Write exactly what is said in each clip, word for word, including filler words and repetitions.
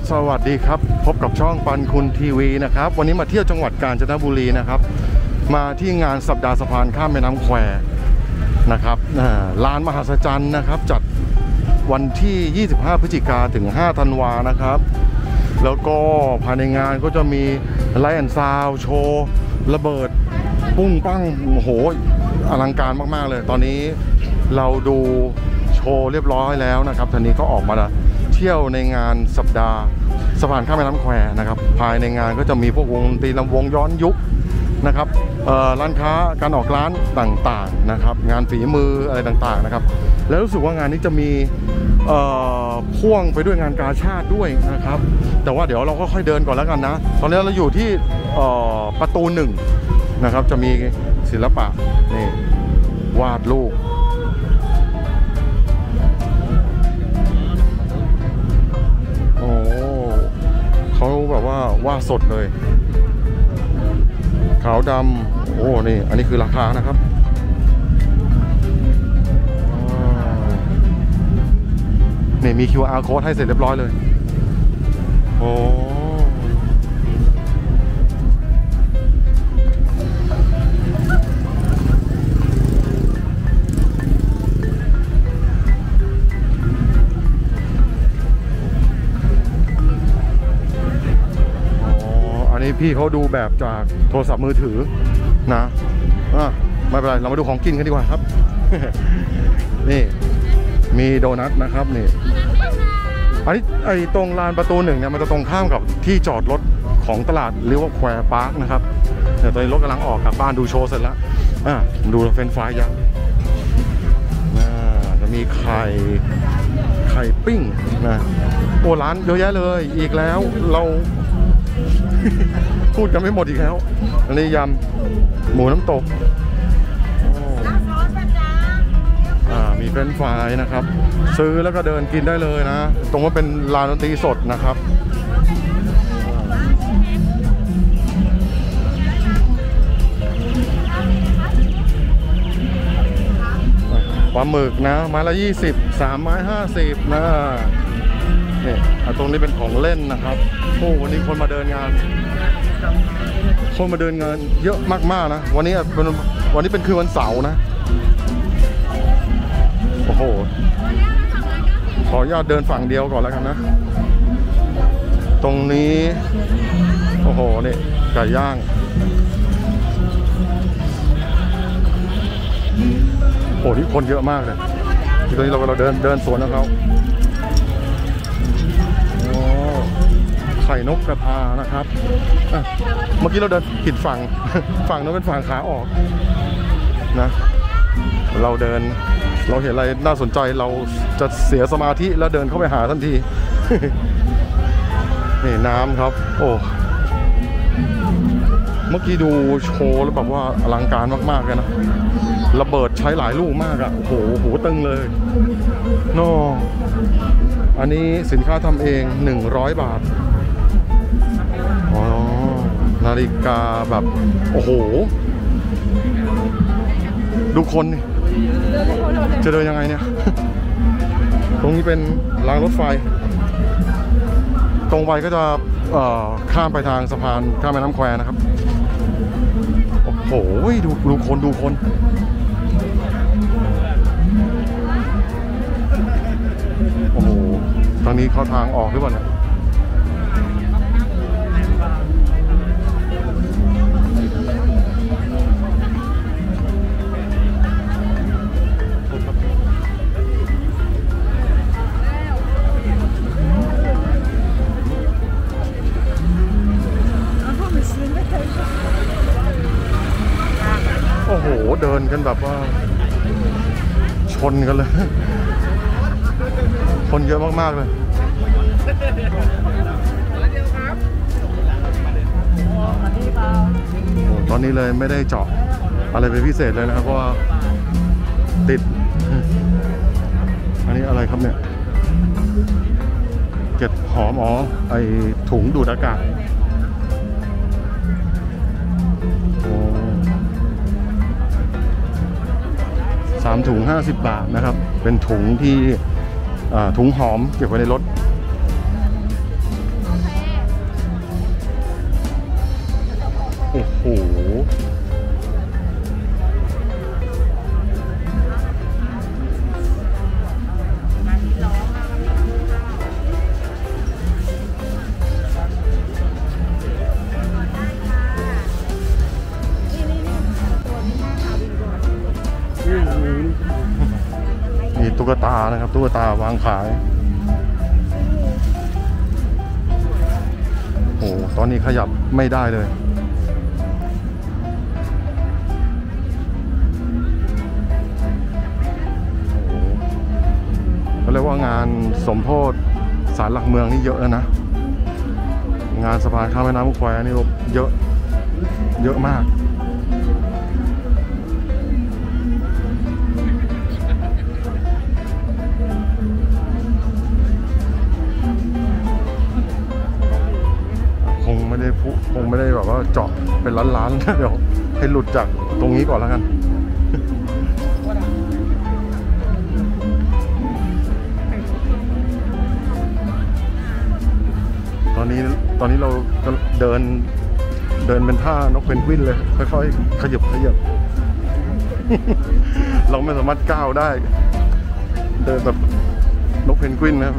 สวัสดีครับพบกับช่องปันคุณทีวีนะครับวันนี้มาเที่ยวจังหวัดกาญจนบุรีนะครับมาที่งานสัปดาห์สะพานข้ามแม่น้ำแควนะครับลานมหัศจรรย์นะครับจัดวันที่ยี่สิบห้าพฤศจิกายนถึงห้าธันวานะครับแล้วก็ภายในงานก็จะมีไลท์แอนด์ซาวด์โชว์ระเบิดปุ้งปั้งโอ้โหอลังการมากๆเลยตอนนี้เราดูโชว์เรียบร้อยแล้วนะครับทีนี้ก็ออกมาเที่ยวในงานสัปดาห์สะพานข้ามแม่น้ำแควนะครับภายในงานก็จะมีพวกวงดนตรีลำวงย้อนยุคนะครับร้านค้าการออกร้านต่างๆนะครับงานฝีมืออะไรต่างๆนะครับแล้วรู้สึกว่างานนี้จะมีพ่วงไปด้วยงานกาชาดด้วยนะครับแต่ว่าเดี๋ยวเราก็ค่อยเดินก่อนแล้วกันนะตอนนี้เราอยู่ที่ประตูหนึ่งนะครับจะมีศิลปะนี่วาดรูปโอ้เขาแบบว่าวาดสดเลยขาวดำโอ้นี่อันนี้คือราคานะครับนี่มี คิว อาร์ code ให้เสร็จเรียบร้อยเลยโอ้พี่เขาดูแบบจากโทรศัพท์มือถือนะอ่ะไม่เป็นไรเรามาดูของกินกันดีกว่าครับ นี่มีโดนัทนะครับนี่อันนี้ไอ้ตรงลานประตูหนึ่งเนี่ยมันจะตรงข้ามกับที่จอดรถของตลาดริเวอร์แควร์พาร์คนะครับเดี๋ยวตอนนี้รถกำลังออกกลับบ้านดูโชว์เสร็จแล้วอ่ะดูเฟรนช์ฟรายยักษ์จะมีไข่ไข่ปิ้งนะโอ้ร้านเยอะแยะเลยอีกแล้วเราพูดกันไม่หมดอีกแล้วอันนี้ยำหมูน้ำตกมีเฟรนช์ฟรายนะครับซื้อแล้วก็เดินกินได้เลยนะตรงว่าเป็นลานดนตรีสดนะครับปลาหมึกนะไม้ละยี่สิบสามไม้ห้าสิบนะนี่ตรงนี้เป็นของเล่นนะครับโอ้วันนี้คนมาเดินงานคนมาเดินงานเยอะมากๆนะวันนี้เป็นวันนี้เป็นคืนวันเสาร์นะโอ้โหขออนุญาตเดินฝั่งเดียวก่อนแล้วกันนะตรงนี้โอ้โหนี่ไก่ย่างโอ้นี่คนเยอะมากเลยตอนนี้เราเราเดินเดินสวนกับเขาไข่นกกระทานะครับเมื่อกี้เราเดินผิดฝั่งฝั่งนั้นเป็นฝั่งขาออกนะเราเดินเราเห็นอะไรน่าสนใจเราจะเสียสมาธิแล้วเดินเข้าไปหาทันที นี่น้ำครับโอ้เมื่อกี้ดูโชว์แล้วแบบว่าอลังการมากๆเลยนะระเบิดใช้หลายลูกมากอะโอ้โหหูตึงเลยโน่อันนี้สินค้าทำเองหนึ่งร้อยบาทอ๋อนาฬิกาแบบโอ้โหดูคนนี่จะเดินยังไงเนี่ยตรงนี้เป็นรางรถไฟตรงไปก็จะข้ามไปทางสะพานข้ามแม่น้ำแควนะครับโอ้โหดูดูคนดูคนโอ้โหทางนี้เขาทางออกหรือเปล่าเนี่ยโอ้โหเดินกันแบบว่าชนกันเลยคนเยอะมากๆเลยตอนนี้เลยไม่ได้เจาะอะไรเป็นพิเศษเลยนะครับเพราะว่าติดอันนี้อะไรครับเนี่ยเก็บหอมอ๋อไอถุงดูดอากาศสามถุงห้าสิบบาทนะครับเป็นถุงที่ถุงหอมเก็บไว้ในรถโอ้โหมีตุ๊กตานะครับตุ๊กตาวางขายโอ้ตอนนี้ขยับไม่ได้เลยโอ้เขาเรียกว่างานสมโภชศาลหลักเมืองนี่เยอะนะงานสะพานข้ามแม่น้ำแควนี่เยอะเยอะมากคงไม่ได้พุคงไม่ได้แบบว่าเจาะเป็นล้านๆเดี๋ยวให้หลุดจากตรงนี้ก่อนแล้วกันตอนนี้ตอนนี้เราก็เดินเดินเป็นท่านกเพนกวินเลยค่อยๆขยับขยับ เราไม่สามารถก้าวได้เดินแบบนกเพนกวินนะครับ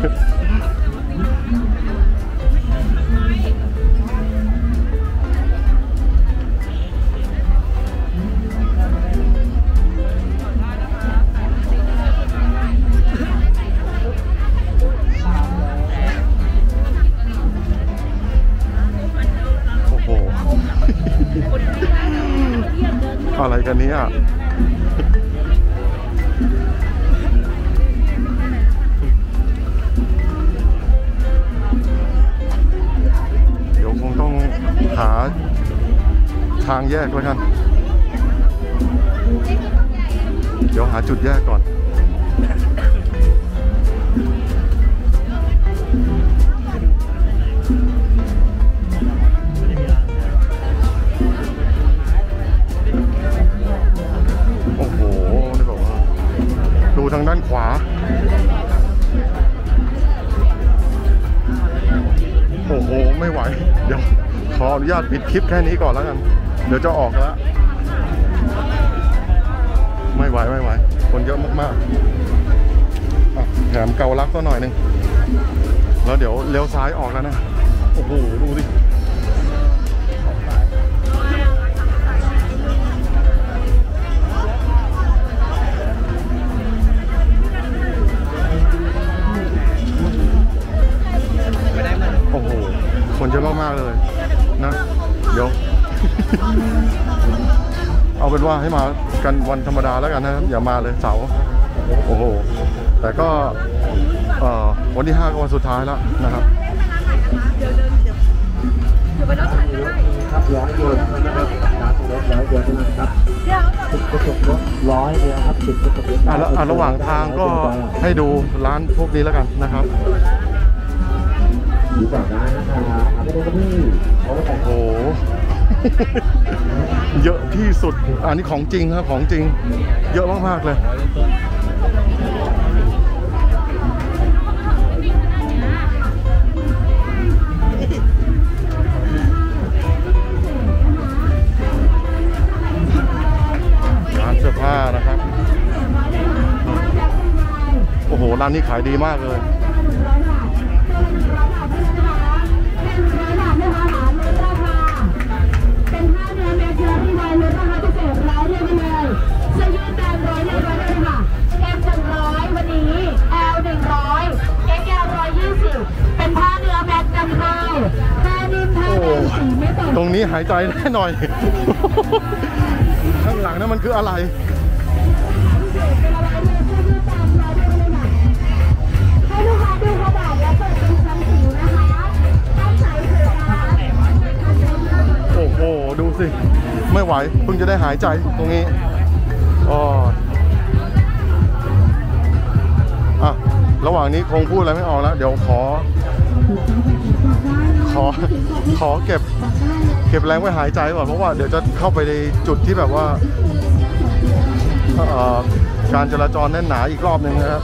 อะไรกันนี้อ่ะเดี๋ยวคงต้องหาทางแยกแล้วกัน เดี๋ยวหาจุดแยกก่อนทางด้านขวาโอ้โหไม่ไหวเดี๋ยวขออนุญาตปิดคลิปแค่นี้ก่อนแล้วกันเดี๋ยวจะออกแล้วไม่ไหวไม่ไหวคนเยอะมากๆแถมเกาลักก็หน่อยนึงแล้วเดี๋ยวเลี้ยวซ้ายออกแล้วนะโอ้โหดูดิคนเยอะมากๆเลยนะเดี๋ยว เอาเป็นว่าให้มากันวันธรรมดาแล้วกันนะครับอย่ามาเลยเสาร์โอ้โหแต่ก็วันที่ห้าก็วันสุดท้ายแล้วนะครับครับร้อยเดียวนะครับร้อยเดียวเท่านั้นครับติดกระจกรถร้อยเดียวครับติดกระจกรถอ่ะระหว่างทางก็ให้ดูร้านพวกนี้แล้วกันนะครับอยู่ก่อนได้นะครับเอาไปดูกันที่โอ้โหเยอะที่สุดอันนี้ของจริงครับของจริงเยอะมากๆเลยร้านเสื้อผ้านะครับโอ้โหร้านนี้ขายดีมากเลยตรงนี้หายใจได้หน่อย ข้างหลังนั้นมันคืออะไรให้ลูกค้าดูกระดาษและเปิดเป็นชั้นผิวนะคะต้องใส่เสื้อโอ้โหดูสิไม่ไหวเพิ่งจะได้หายใจตรงนี้อ๋ออ่ะระหว่างนี้คงพูดอะไรไม่ออกแล้วเดี๋ยวขอขอขอเก็บเก็บแรงไว้หายใจก่อนเพราะว่าเดี๋ยวจะเข้าไปในจุดที่แบบว่าการจราจรแน่นหนาอีกรอบหนึ่งนะครับ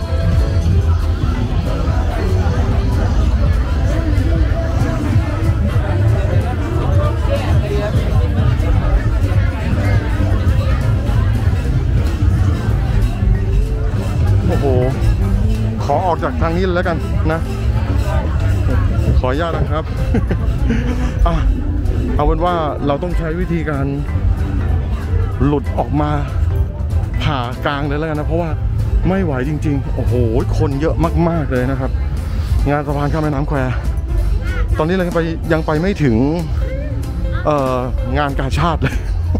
ขอออกจากทางนี้เลยแล้วกันนะขออนุญาตนะครับ อ่ะเอาเป็นว่าเราต้องใช้วิธีการหลุดออกมาผ่ากลางเลยแล้วกันนะเพราะว่าไม่ไหวจริงๆโอ้โหคนเยอะมากๆเลยนะครับงานสะพานข้ามแม่น้ำแควตอนนี้เราไปยังไปไม่ถึงเอ่องานกาชาดเลย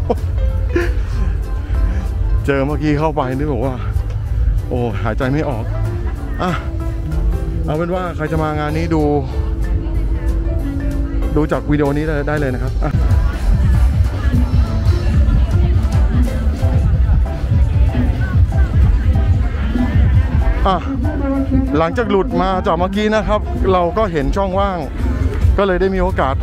เจอเมื่อกี้เข้าไปนี่บอกว่าโอ้หายใจไม่ออกอ่ะเอาเป็นว่าใครจะมางานนี้ดูดูจากวิดีโอนี้ได้เลยนะครับอ่ะอ่ะหลังจากหลุดมาจากเมื่อกี้นะครับเราก็เห็นช่องว่างก็เลยได้มีโอกาส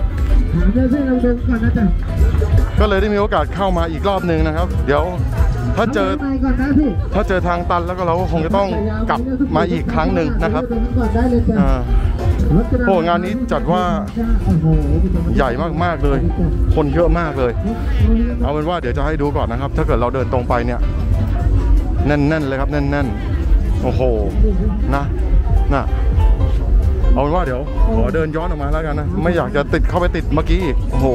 ก็เลยได้มีโอกาสเข้ามาอีกรอบหนึ่งนะครับเดี๋ยวถ้าเจอถ้าเจอทางตันแล้วก็เราก็คงจะต้องกลับมาอีกครั้งหนึ่งนะครับอ่าโอ้งานนี้จัดว่าใหญ่มากๆเลยคนเยอะมากเลยเอาเป็นว่าเดี๋ยวจะให้ดูก่อนนะครับถ้าเกิดเราเดินตรงไปเนี่ยแน่นๆเลยครับแน่นๆโอ้โหนะนะเอาเป็นว่าเดี๋ยวขอเดินย้อนออกมาแล้วกันนะไม่อยากจะติดเข้าไปติดเมื่อกี้อีกโอ้โห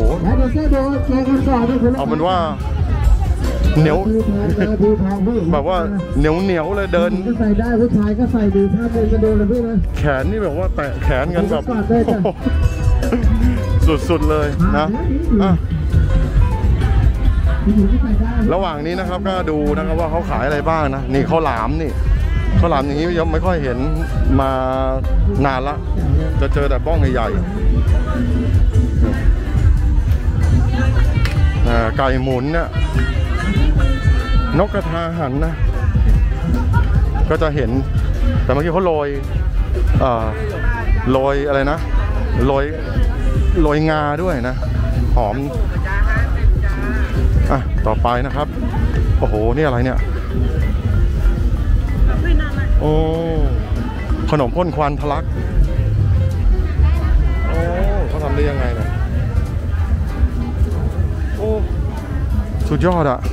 เอาเป็นว่าเหนียวแบบว่าเหนียวเหนียวเลยเดินก็ใส่ได้ผู้ชายก็ใส่ดีถ้าเป็นกระโดดเลยพี่นะแขนนี่แบบว่าแตะแขนกันแบบสุดๆเลยนะอ่ะระหว่างนี้นะครับก็ดูนะครับว่าเขาขายอะไรบ้างนะนี่ข้าวหลามนี่ข้าวหลามอย่างนี้ยังไม่ค่อยเห็นมานานละจะเจอแต่บ้องใหญ่ๆไก่หมุนเนี่ยนกกระทาหันนะก็จะเห็นแต่เมื่อกี้เขาโรยโรยอะไรนะโรยโรยงาด้วยนะหอมอ่ะต่อไปนะครับโอ้โหนี่อะไรเนี่ยโอ้ขนมพ่นควันทะลักโอ้เขาทำได้ยังไงเนี่ยโอ้สุดยอดอะ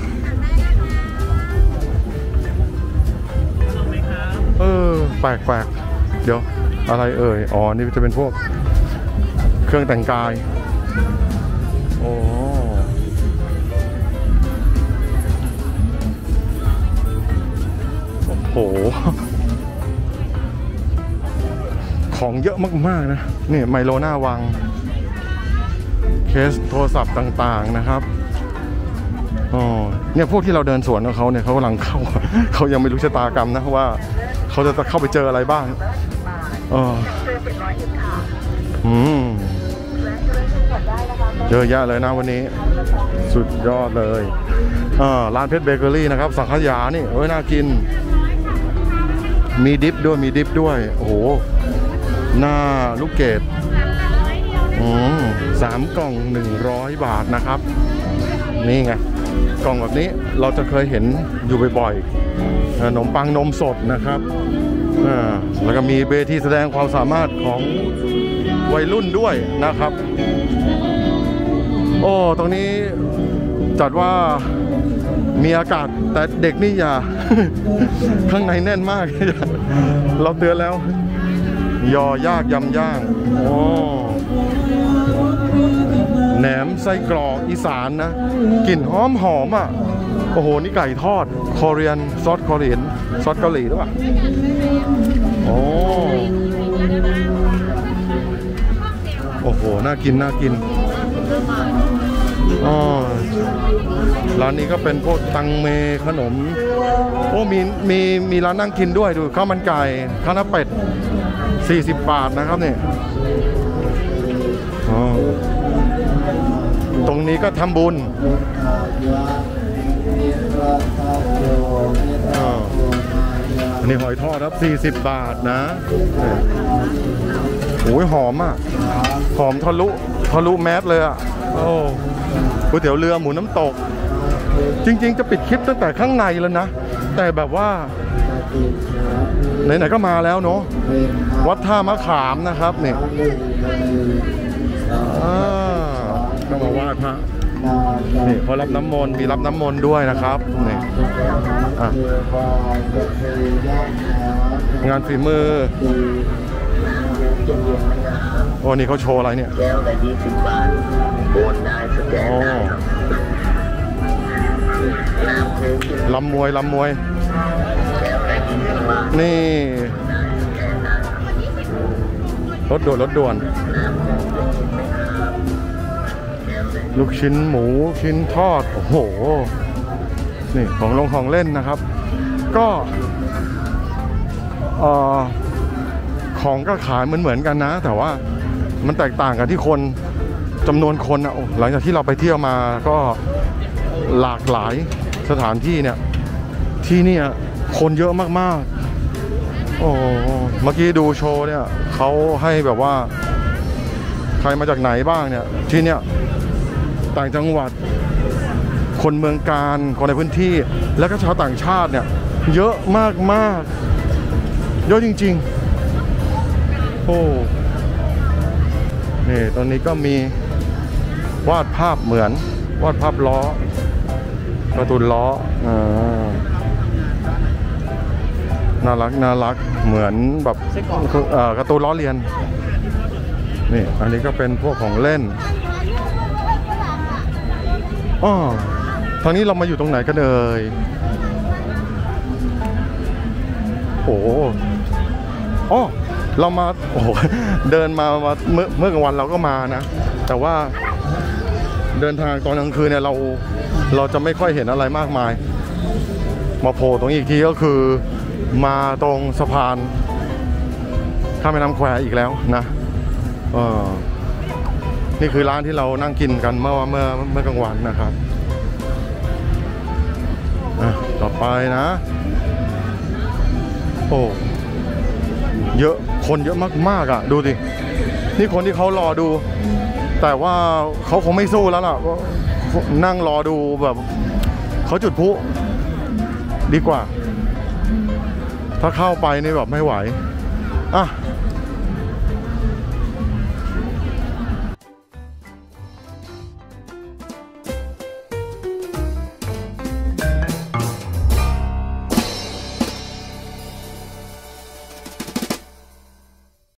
เออแปลกๆเดี๋ยวอะไรเอ่ยอ๋อนี่จะเป็นพวกเครื่องแต่งกายโอ้โหของเยอะมากๆนะนี่ไมโลหน้าวังเคสโทรศัพท์ต่างๆนะครับอ๋อเนี่ยพวกที่เราเดินสวนกับเขาเนี่ยเขากำลังเข้าเขายังไม่รู้ชะตากรรมนะว่าเขาจะเข้าไปเจออะไรบ้างอ๋ออืมเยอะแยะเลยนะวันนี้สุดยอดเลยอ่าร้านเพชรเบเกอรี่นะครับสังขยานี่โอ้ยน่ากินมีดิฟด้วยมีดิฟด้วยโอ้โหหน้าลูกเกดอืมสามกล่องหนึ่งร้อยบาทนะครับนี่ไงกล่องแบบนี้เราจะเคยเห็นอยู่บ่อยๆขนมปังนมสดนะครับอ่าแล้วก็มีเวทีแสดงความสามารถของวัยรุ่นด้วยนะครับโอ้ตรงนี้จัดว่ามีอากาศแต่เด็กนี่อย่า ข้างในแน่นมากเราเตือนแล้วยอยากยำย่างโอ้แหนมไส้กรอกอีสานนะกลิ่นหอมหอมอ่ะโอ้โหนี่ไก่ทอดคอเรียนซอสคอเรียนซอสเกาหลีด้วยป่ะโอ้โอ้โหน่ากินน่ากินอ๋อร้านนี้ก็เป็นพวกตังเมขนมโอ้มีมีมีร้านนั่งกินด้วยดูข้าวมันไก่ข้าวหน้าเป็ดสี่สิบบาทนะครับเนี่ยอ๋อตรงนี้ก็ทำบุญอ๋ออันนี้หอยทอดครับสี่สิบบาทนะโอ้ยหอมอ่ะหอมทะลุทะลุแมสเลยอ่ะโอ้ก๋วยเตี๋ยวเรือหมูน้ำตกจริงๆจะปิดคลิปตั้งแต่ข้างในแล้วนะแต่แบบว่าไหนๆก็มาแล้วเนาะวัดท่ามะขามนะครับเนี่ยก็มาไหว้พระนี่เขารับน้ำมนต์มีรับน้ำมนต์ด้วยนะครับนี่อ่ะงานฝีมือมีเย็นๆนะครับโอ้นี่เขาโชว์อะไรเนี่ยแก้วละยี่สิบบาทโอนได้สแกนได้ครับน้ำโค้กลำมวยลำมวยแก้วละยี่สิบบาทนี่รถด่วนรถด่วน ลูกชิ้นหมูชิ้นทอด โอ้โห นี่ของลงของเล่นนะครับ ก็เอ่อของก็ขายเหมือนเหมือนกันนะ แต่ว่ามันแตกต่างกันที่คนจำนวนคนอะหลังจากที่เราไปเที่ยวมาก็หลากหลายสถานที่เนี่ยที่นี่คนเยอะมากๆโอ้เมื่อกี้ดูโชว์เนี่ยเขาให้แบบว่าใครมาจากไหนบ้างเนี่ยที่เนี่ยต่างจังหวัดคนเมืองการคนในพื้นที่แล้วก็ชาวต่างชาติเนี่ยเยอะมากๆเยอะจริงๆโอ้นี่ตอนนี้ก็มีวาดภาพเหมือนวาดภาพล้อการ์ตูนล้ออ่าน่ารักน่ารักเหมือนแบบเอ่อการ์ตูนล้อเลียนนี่อันนี้ก็เป็นพวกของเล่นอ๋อทางนี้เรามาอยู่ตรงไหนกันเอ่ยโอ้อ๋อเรามาโอ้โหเดินมามาเมื่อเมื่อกลางวันเราก็มานะแต่ว่าเดินทางตอนกลางคืนเนี่ยเราเราจะไม่ค่อยเห็นอะไรมากมายมาโผล่ตรงอีกทีก็คือมาตรงสะพานข้ามแม่น้ำแควอีกแล้วนะเออนี่คือร้านที่เรานั่งกินกันเมื่อเมื่อเมื่อกลางวันนะครับอ่ะต่อไปนะโอ้เยอะคนเยอะมากๆอ่ะดูดินี่คนที่เขารอดูแต่ว่าเขาคงไม่สู้แล้วล่ะนั่งรอดูแบบเขาจุดพลุดีกว่าถ้าเข้าไปนี่แบบไม่ไหวอ่ะ